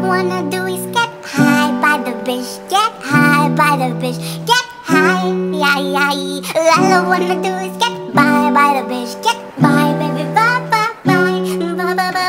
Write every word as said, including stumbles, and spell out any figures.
wanna do is get high by the beach, get high by the beach, get high, yeah, yeah, yeah. All I wanna do is get by by the beach, get by, baby, bye, bye, bye, bye, bye, bye.